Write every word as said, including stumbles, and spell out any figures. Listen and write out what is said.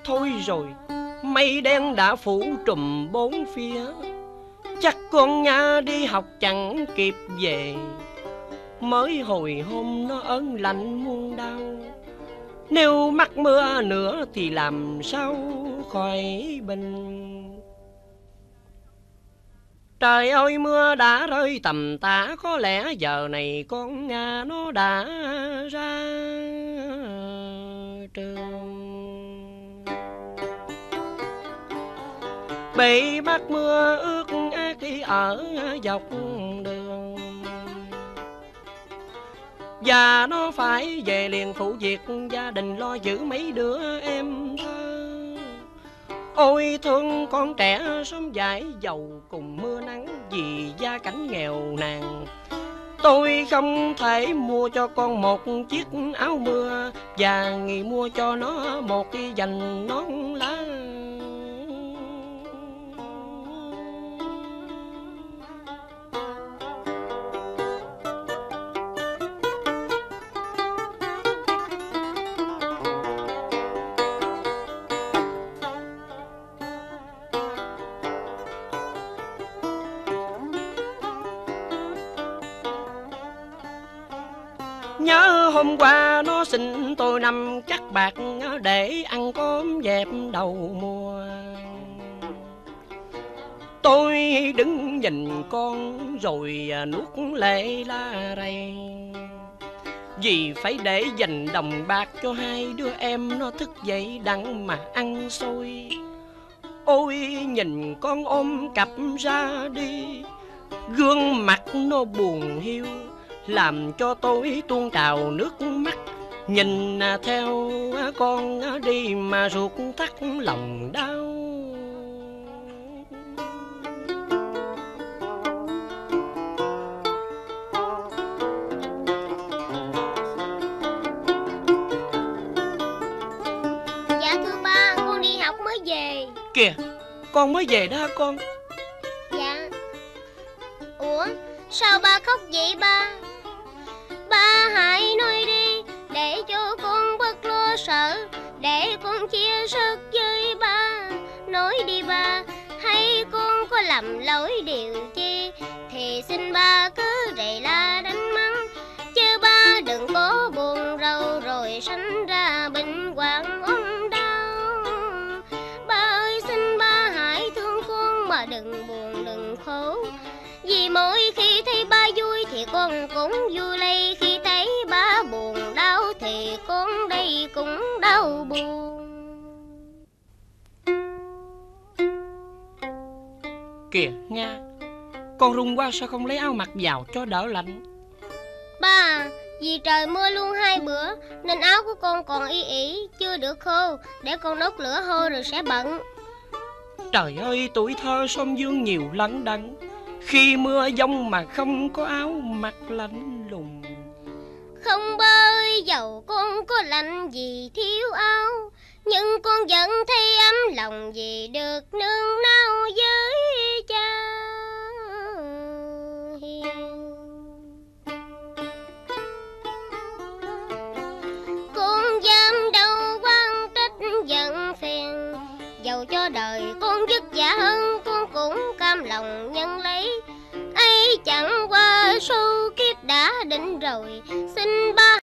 Thôi rồi, mây đen đã phủ trùm bốn phía, chắc con Nga đi học chẳng kịp về. Mới hồi hôm nó ớn lạnh muôn đau, nếu mắc mưa nữa thì làm sao khỏi bình. Trời ơi mưa đã rơi tầm tã, có lẽ giờ này con Nga nó đã ra trường. Bị bắt mưa ướt át đi ở dọc đường, và nó phải về liền phụ việc gia đình, lo giữ mấy đứa em thơ. Ôi thương con trẻ sống dãi dầu cùng mưa nắng, vì gia cảnh nghèo nàn. Tôi không thể mua cho con một chiếc áo mưa, và nghĩ mua cho nó một cái dành nón lá. Nhớ hôm qua nó xin tôi năm chắc bạc để ăn cơm dẹp đầu mùa. Tôi đứng nhìn con rồi nuốt lệ la rầy, vì phải để dành đồng bạc cho hai đứa em nó thức dậy đặng mà ăn xôi. Ôi nhìn con ôm cặp ra đi, gương mặt nó buồn hiu, làm cho tôi tuôn trào nước mắt. Nhìn theo con đi mà ruột thắt lòng đau. Dạ thưa ba, con đi học mới về. Kìa, con mới về đó hả con? Dạ. Ủa, sao ba khóc vậy ba? Ba hãy nói đi, để cho con bớt lo sợ, để con chia sức với ba. Nói đi ba, hay con có lầm lỗi điều chi, thì xin ba cứ rầy la đánh mắng, chứ ba đừng có buồn rầu rồi sanh ra bệnh hoạn ốm đau. Ba ơi xin ba hãy thương con mà đừng buồn đừng khổ, vì mỗi khi thấy ba vui thì con cũng vui lây, khi thấy ba buồn đau thì con đây cũng đau buồn. Kìa Nga, con run quá sao không lấy áo mặc vào cho đỡ lạnh? Ba, vì trời mưa luôn hai bữa nên áo của con còn y ỉ chưa được khô, để con đốt lửa hôi rồi sẽ bận. Trời ơi tuổi thơ sông dương nhiều lắng đắng, khi mưa giông mà không có áo mặc lạnh lùng. Không ba ơi, dầu con có lạnh gì thiếu áo, nhưng con vẫn thấy ấm lòng vì được nương náu với cha hiền. Con dám đâu quan trách giận phiền, dầu cho đời con vất vả hơn con cũng cam lòng nhận lấy. Ấy chẳng qua số kiếp đã định rồi, xin ba